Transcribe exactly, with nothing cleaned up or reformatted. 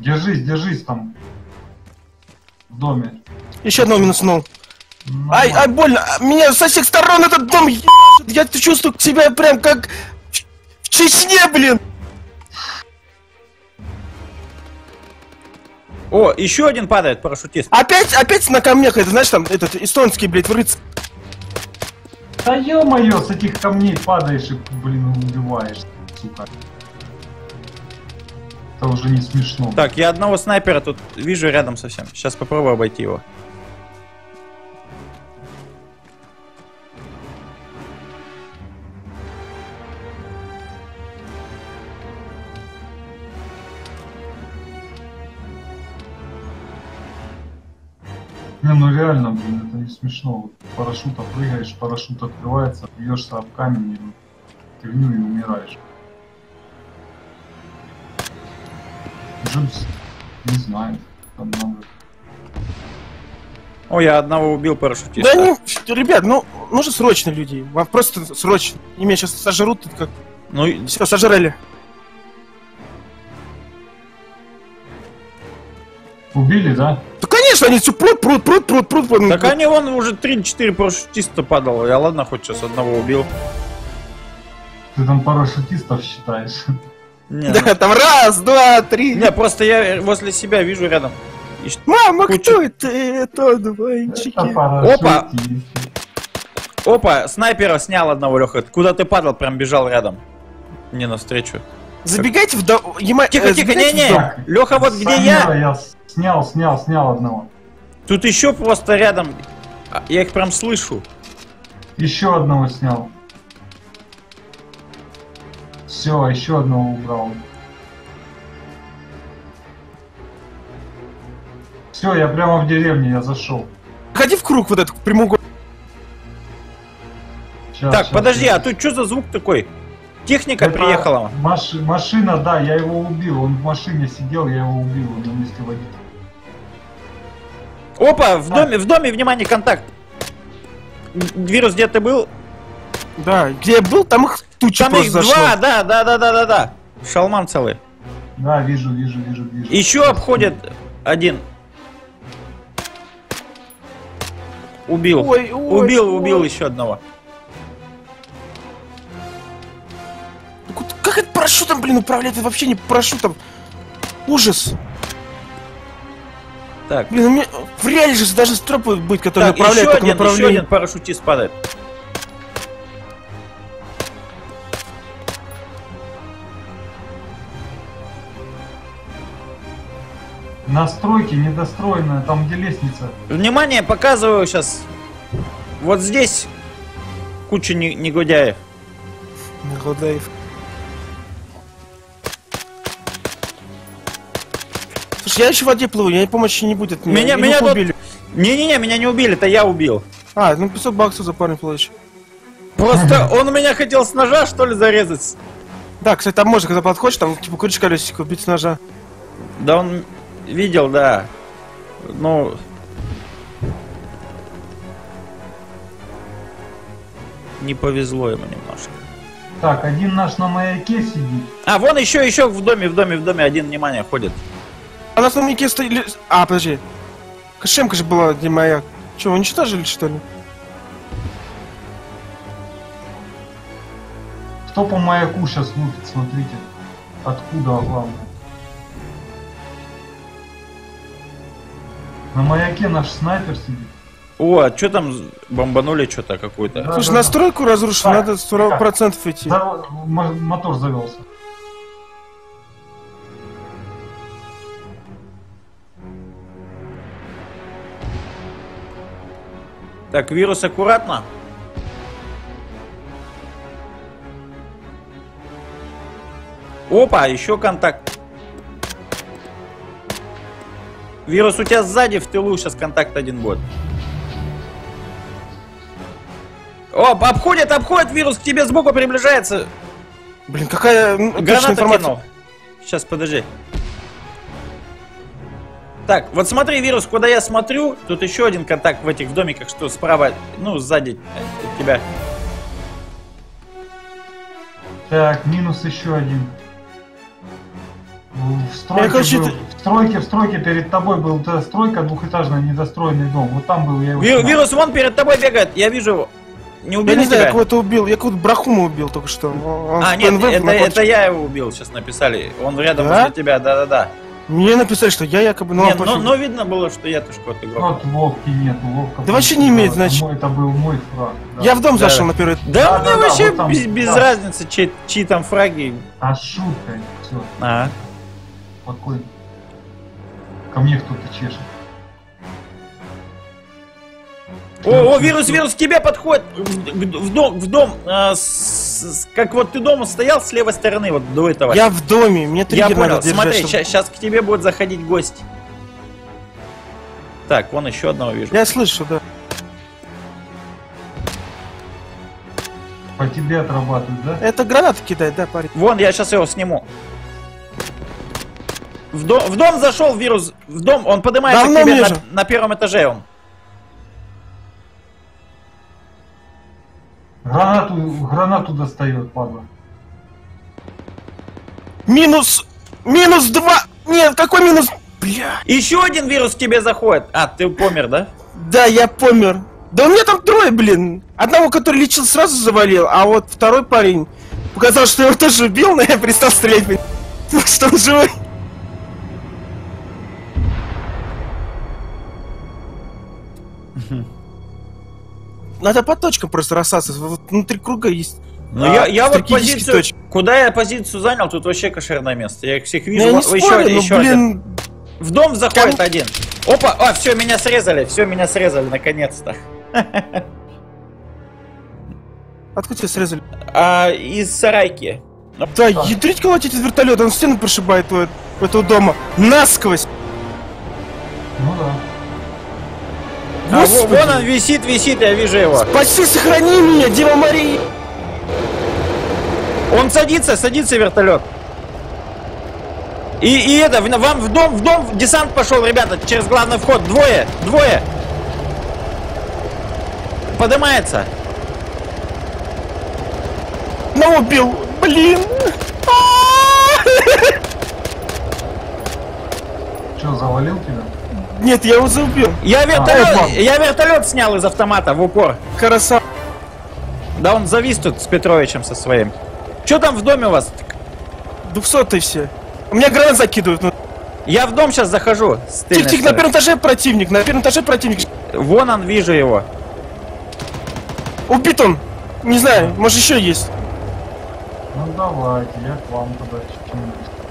Держись, держись там. В доме. Еще одного минуснул. Ай, ай, больно! Меня со всех сторон этот дом ебашит! Я чувствую себя прям как в Чечне, блин! О, еще один падает парашютист. Опять, опять на камнях, это знаешь, там, этот, эстонский, блядь, рыцарь. Да ё-моё, с этих камней падаешь и, блин, убиваешь, сука. Это уже не смешно. Так, я одного снайпера тут вижу рядом совсем. Сейчас попробую обойти его. Не, ну реально, блин, это не смешно. Вот парашюта прыгаешь, парашют открывается, бьешься об камень и херню и умираешь. Джимс, не знаю, там надо. О, я одного убил парашютиста. Да не, ребят, ну, нужно срочно людей. Вам просто срочно. И меня сейчас сожрут тут как. Ну, Все, сожрали. Убили, да? Да конечно, они все прут, прут, прут, прут, прут, прут. так они вон уже три-четыре парашютиста падало. Я ладно, хоть сейчас одного убил. Ты там парашютистов считаешь? Не, Да, ну... там раз, два, три. не, просто я возле себя вижу рядом. И... Мама, кучу... кто это? Это двойчики. Опа! Опа, снайпера снял одного, Леха. Куда ты падал, прям бежал рядом. Мне навстречу. Забегайте в дом. Ема... Тихо, э, тихо, забегайте не-не. в дом. Леха, вот где я. Я снял, снял, снял одного. Тут еще просто рядом. Я их прям слышу. Еще одного снял. Все, еще одного убрал. Все, я прямо в деревне, я зашел. Ходи в круг вот этот прямоугольник. Сейчас, Так, сейчас, подожди, сейчас. а тут что за звук такой? Техника Это приехала. Маш... Машина, да, я его убил. Он в машине сидел, я его убил. Он на месте водителя. Опа, в доме, в доме, внимание, контакт. Вирус, где ты был? Да, где я был, там их туча Там просто их зашло. два, да, да, да, да, да, да. Шалман целый. Да, вижу, вижу, вижу, вижу. Еще обходит один. Убил. Ой, ой, убил, ой. убил еще одного. Как это парашютом, блин, управлять? Это вообще не парашютом. Ужас. Так, Блин, у меня в реале же даже строп будет, который так направляет еще только один, еще направление. один парашютист падает. Настройки недостроенные, там где лестница. Внимание, показываю сейчас. Вот здесь куча не- негодяев. Негодяев. Слушай, я еще в воде плыву, я помощи не будет. Меня, Или меня их тут... убили. Не-не-не, меня не убили, это я убил. А, ну пятьсот баксов за парня получишь. Просто он меня хотел с ножа, что ли, зарезать. Да, кстати, там можно, когда подходишь, там типа крючок колесико убить с ножа. Да он видел, да. Ну... Не повезло ему немножко. Так, один наш на маяке сидит. А, вон еще, еще в доме, в доме, в доме один, внимание, ходит. А на основном маяке стоит... А, подожди. Кошемка же была, где маяк. Че, уничтожили, что ли? Кто по маяку сейчас лупит, смотрите. Откуда, главное. На маяке наш снайпер сидит. О, а что там бомбанули что-то какую-то? Да. Слушай, настройку разрушил, Так, надо сто процентов идти. За- мо- Мотор завелся. Так, вирус аккуратно. Опа, еще контакт. Вирус у тебя сзади, в тылу сейчас контакт один будет. Оп, обходит, обходит, вирус к тебе сбоку приближается. Блин, какая м, точная Граната информация. кинул. Сейчас, подожди. Так, вот смотри, вирус, куда я смотрю, тут еще один контакт в этих домиках, что справа, ну, сзади от тебя. Так, минус еще один. В стройке, Я, короче, был, это- в стройке, в стройке перед тобой был та стройка, двухэтажный недостроенный дом. Вот там был я его. Ви- снял. Вирус вон перед тобой бегает, я вижу его. Не Я убили не знаю, я тебя? кого-то убил. Я какого-то брахума убил только что. Он А, в нет, ПНВ это, находится. это я его убил, сейчас написали. Он рядом Да? возле тебя, да-да-да. Мне написали, что я якобы... Ну, Нет, ладно, но, пофиг. но видно было, что я тоже какой-то игрок. Вот Вовки нет, Вовка. Да вообще не имеет значения. Это был мой фраг. Да. Я в дом Да. зашел на первый... Да, Да, мне да, да, вообще вот там, без, без да. разницы, чьи, чьи там фраги. А шутка, все, А. спокойно. Ко мне кто-то чешет. О, о, вирус, вирус, к тебе подходит в, в дом, в дом, а, с- с- как вот ты дома стоял с левой стороны, вот до этого. Я в доме, мне Я триггер понял, надо держать, смотри, чтобы- сейчас к тебе будет заходить гость. Так, вон еще одного вижу. Я слышу, да. По тебе отрабатывают, да? Это гранату кидает, да, парень? Вон, я сейчас его сниму. В, дом, в дом зашел вирус, в дом, он поднимается Давно к тебе мне на, же. на первом этаже он. Гранату, гранату достает, падла. Минус... Минус два... Нет, какой минус... Бля... Еще один вирус к тебе заходит. А, ты помер, да? Да, я помер. Да у меня там трое, блин. Одного, который лечил, сразу завалил, а вот второй парень показал, что я его тоже убил, но я перестал стрелять, блин. Что он живой. Надо по точкам просто рассасываться. Вот внутри круга есть... Ну а, я, я вот стратегические позицию, точки. куда я позицию занял, тут вообще кошерное место. Я их всех вижу. Я не Во- еще спорю, один, но, еще один. блин... В дом заходит Кому- один. Опа, а, все, меня срезали, все, меня срезали, наконец-то. Откуда тебя срезали? А, из сарайки. Да, ядрить колотить из вертолета, он стену прошибает у, у этого дома. Насквозь. Ну да. А, во- Господи. вон он висит, висит, я вижу его. Спаси, сохрани меня, Дева Мария. Он садится, садится вертолет. И, и это, в- вам в дом, в дом десант пошел, ребята, через главный вход. Двое, двое. Поднимается. Ну, убил. Блин. Че, завалил тебя? Нет, я его заубил. Я вертолет, опа. я вертолет снял из автомата в упор. Красава. Да он завис тут с Петровичем со своим. Что там в доме у вас? Двухсотые все. У меня гранат закидывают. Ну, Я в дом сейчас захожу. с тыльной тихо, тихо, на стороны. первом этаже противник. На первом этаже противник. Вон он, вижу его. Убит он. Не знаю, может еще есть. Ну давайте, я к вам тогда чуть-чуть.